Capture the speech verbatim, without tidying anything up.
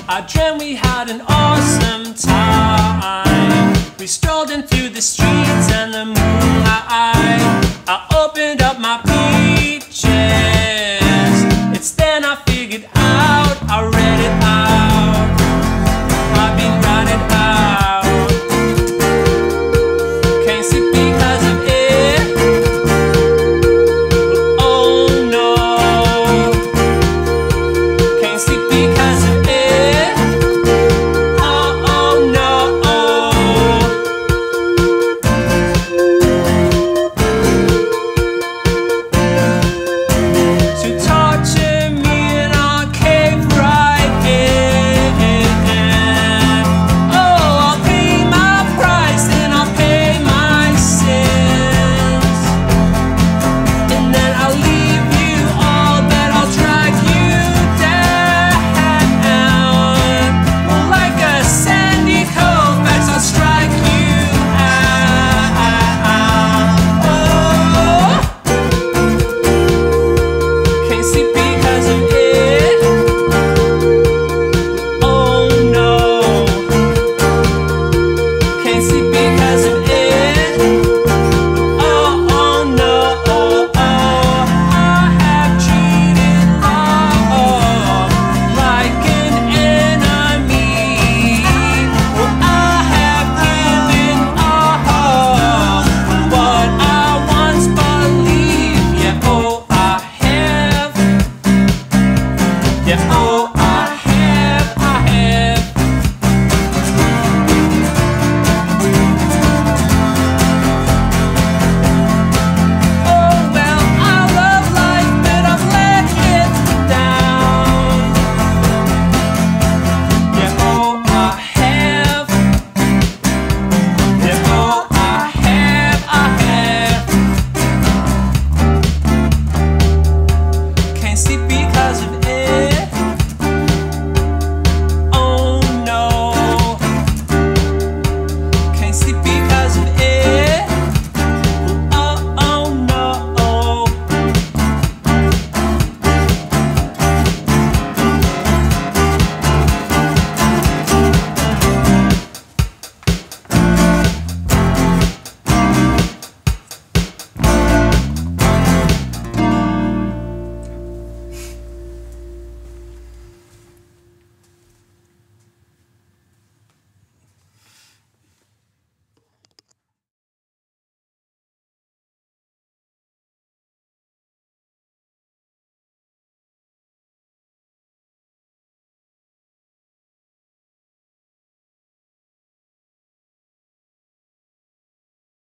I dreamt we had an awesome time. We strolled in through the streets and the moonlight. I opened up my peaches. It's then I figured out, I read it out. I've been writing out. Can't sleep because of it. Oh no. Can't sleep because of it. Oh, oh no. To torture me and I'll cave right in. Oh, I'll pay my price and I'll pay my sins. And then I'll leave you all, but I'll drag you down. Like a sandy Colfax, I'll strike you out. Oh, can't sleep because of it. Oh no. Can't sleep because of it. Oh, oh no. Oh, I have treated love like an enemy. Oh, I have given all what I once believed. Yeah, oh, I have. Yeah, oh,